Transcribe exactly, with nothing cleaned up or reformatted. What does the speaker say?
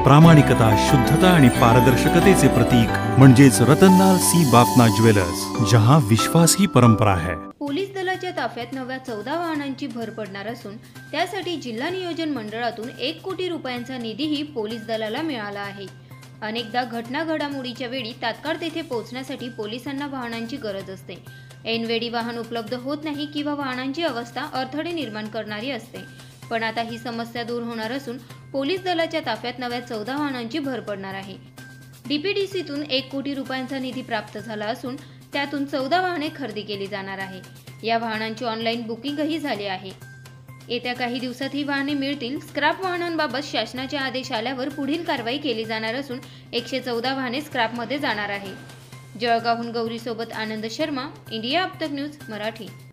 प्रामाणिकता, शुद्धता आणि पारदर्शकतेचे प्रतीक म्हणजेच रतनलाल सी बाफना ज्वेलर्स, जहां विश्वास ही परंपरा है। पोलीस दलाच्या ताफ्यात नव्या चौदा वाहनांची भर पडणार असून त्यासाठी जिल्हा नियोजन मंडळातून एक कोटी रुपयांचा निधीही पोलीस दलाला मिळाला आहे। अनेकदा घटना घडामोडीच्या वेळी तात्काळ तेथे पोहोचण्यासाठी पोलिसांना वाहनांची गरज असते। ऐनवेळी वाहन उपलब्ध होत नाही किंवा वाहनांची अवस्था अडथळे निर्माण करणारी असते। पण आता ही समस्या दूर होणार असून पोलीस दलाच्या ताफ्यात नव्या चौदा वाहनांची भर पडणार आहे। डीपीडीसीतून एक कोटी रुपयांचा निधी प्राप्त झाला असून त्यातून चौदा वाहने खरेदी केली जाणार आहे। या वाहनांची ऑनलाईन बुकिंगही झाली आहे। येत्या काही दिवसात ही वाहने मिळतील। स्क्रॅप वाहनांबाबत शासनाचे आदेश आल्यावर पुढील कारवाई केली जाणार असून एकशे चौदा वाहने स्क्रॅपमध्ये जाणार आहे। जळगावहून गौरी सोबत आनंद शर्मा, इंडिया अब तक न्यूज मराठी।